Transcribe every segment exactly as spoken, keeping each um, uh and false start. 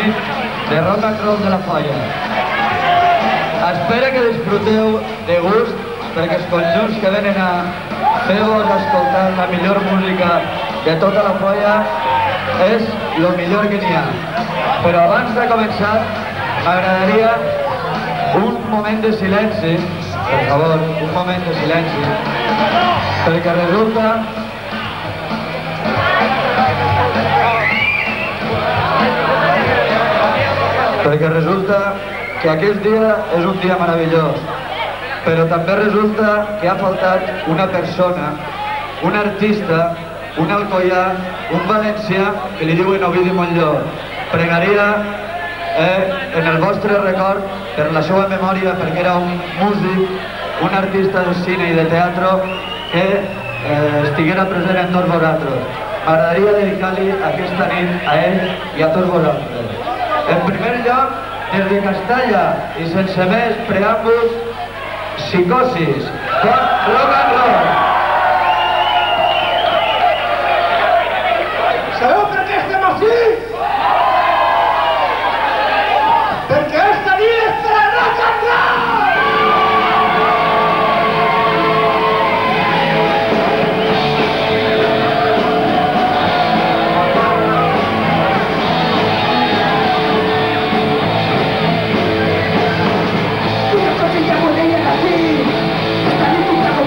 nit de rock and roll de la Folla. Espero que disfruteu de gust, perquè els conjunts que venen a fer-vos escoltar la millor música de tota la Folla és el millor que n'hi ha. Però abans de començar, m'agradaria un moment de silenci, per favor, un moment de silenci, perquè resulta perquè resulta que aquest dia és un dia meravellós, però també resulta que ha faltat una persona, un artista, un alcoià, un valencià que li diuen Ovidi Montllor. Pregaria eh, en el vostre record per la seva memòria, perquè era un músic, un artista de cine i de teatre que eh, estiguera present en tots vosaltres. M'agradaria dedicar-li aquesta nit a ell i a tots vosaltres. En primer lloc, des de Castalla i sense més preàmbuls, Psicosis, con rock and roll. Sabeu per què estem així? Perquè esta nit és per a rock and roll! Una cosilla buena y así. Esta nit us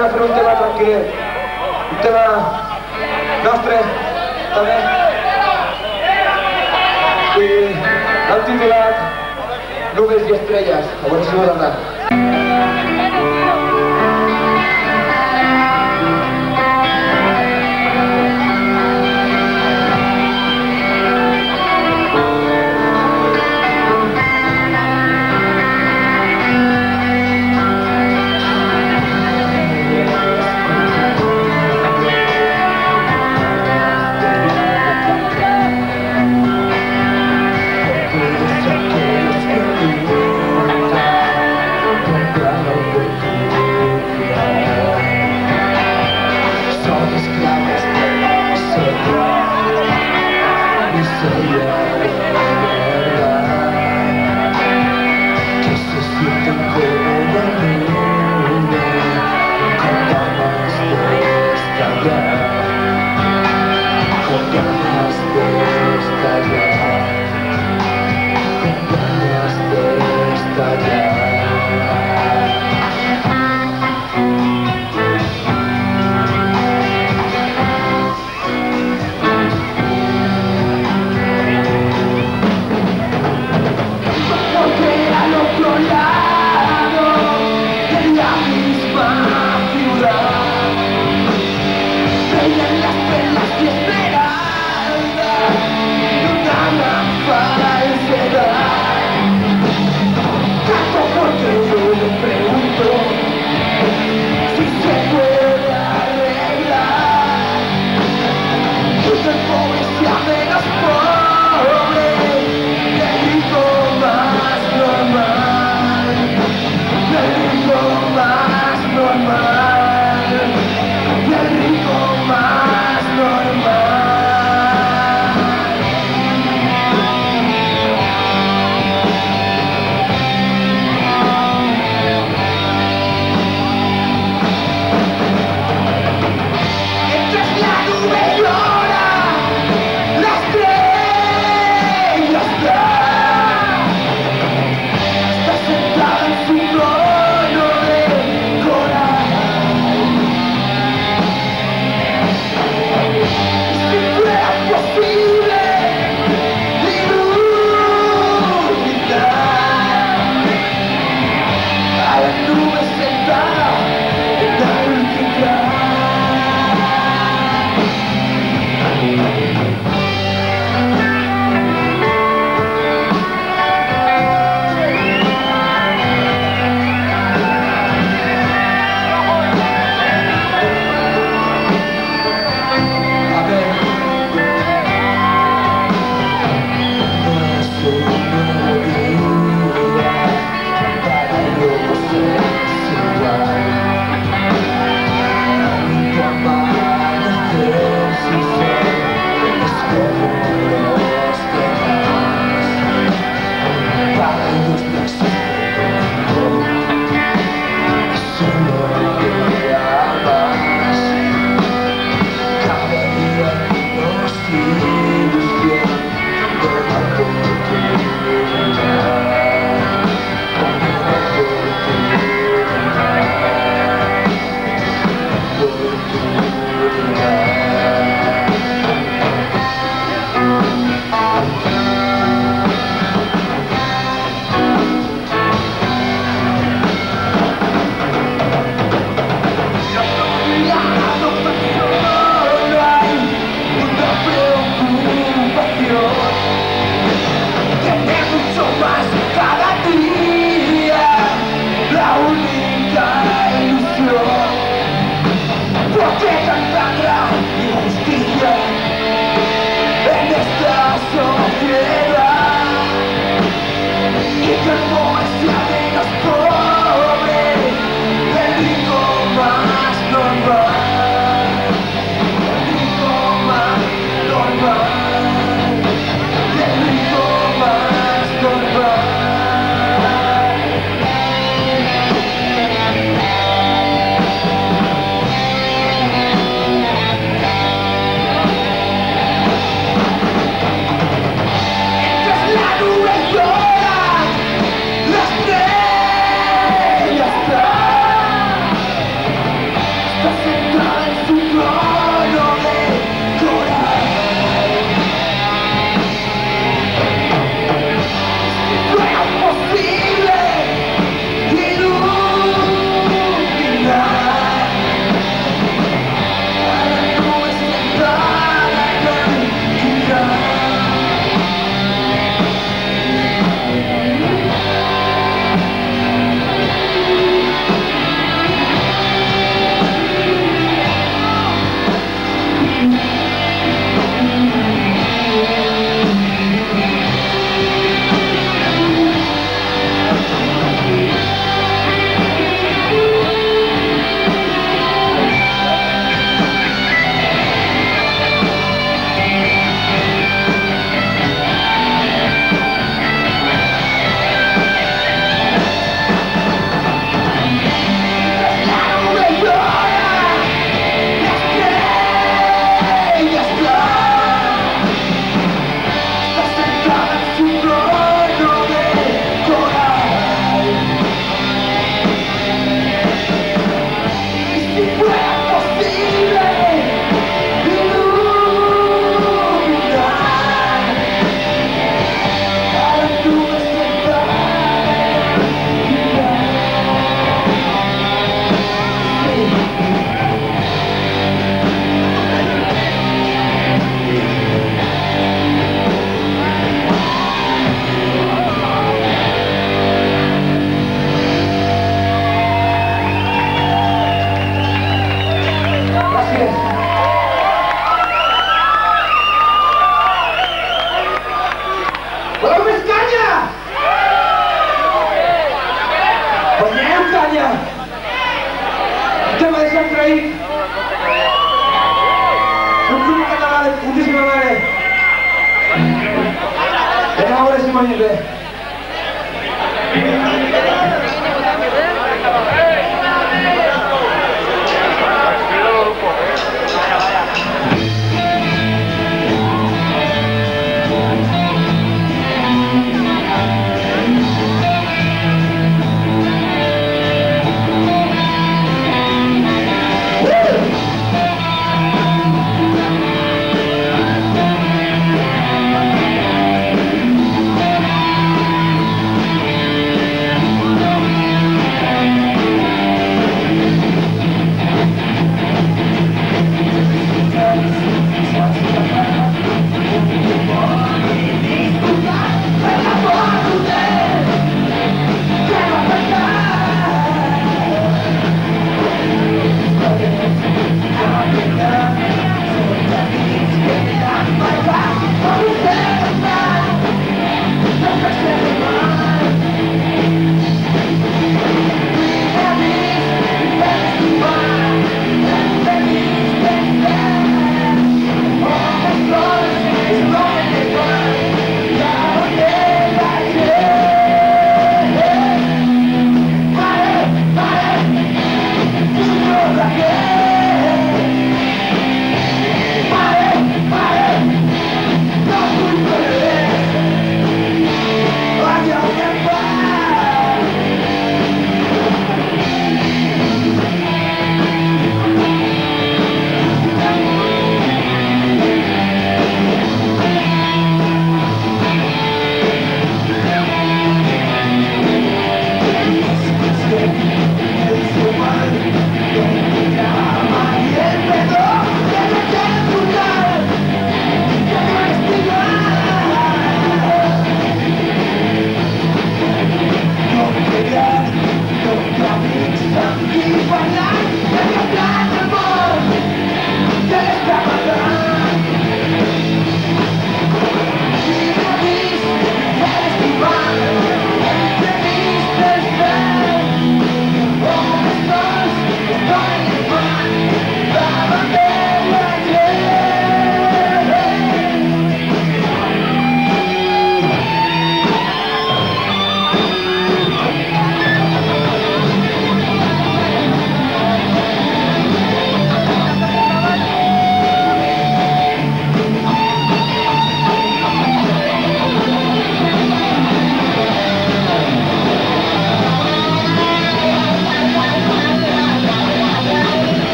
a fer un tema tranquil, un tema nostre, també. I l'hem titulat Nubes i estrelles, a veure si vos agrada. Falsedad. Muy bé.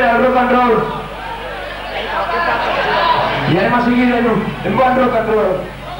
al rock and roll. I anem a seguir en un bon rock and roll.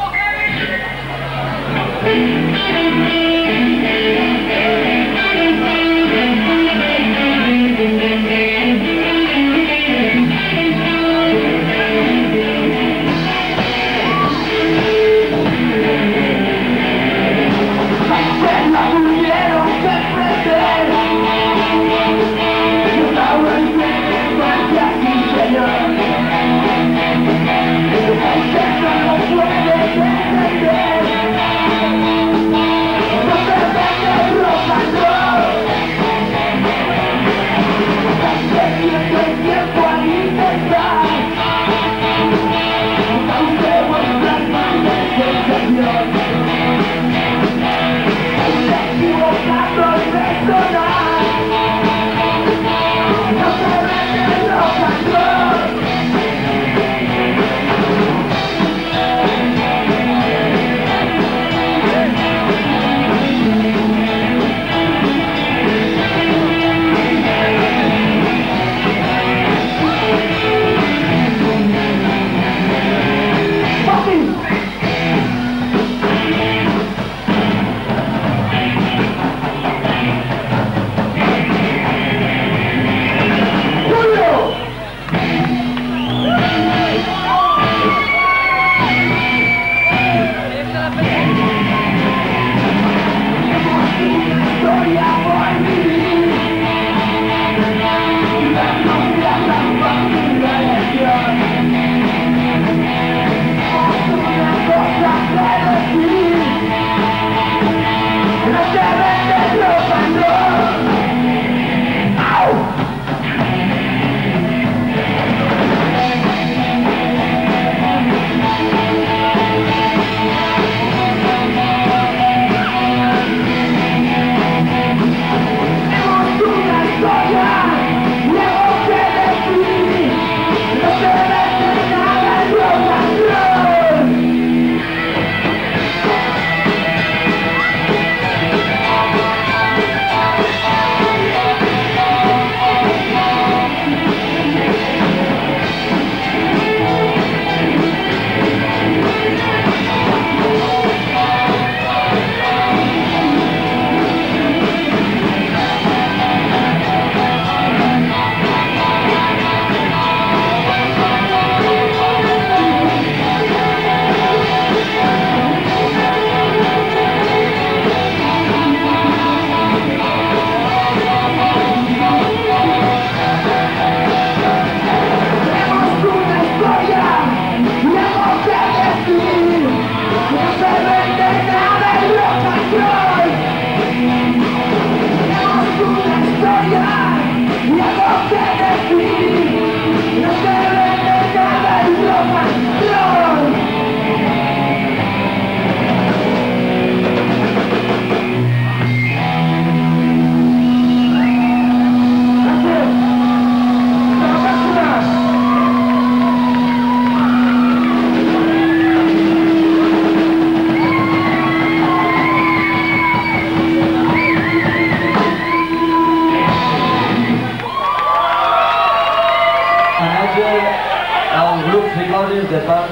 de part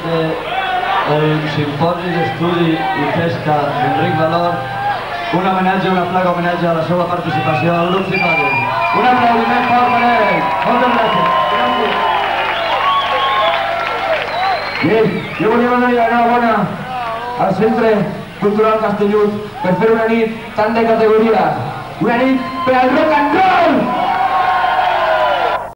del Simposi d'Estudi i Festa d'Enric Valor, un homenatge, una placa homenatge a la seva participació al grup Simposi. Un aplaudiment fort per ell. Moltes gràcies. Bé, jo volia donar l'enhorabona al Centre Cultural Castellut per fer una nit tan de categoria. Una nit per al rock and roll!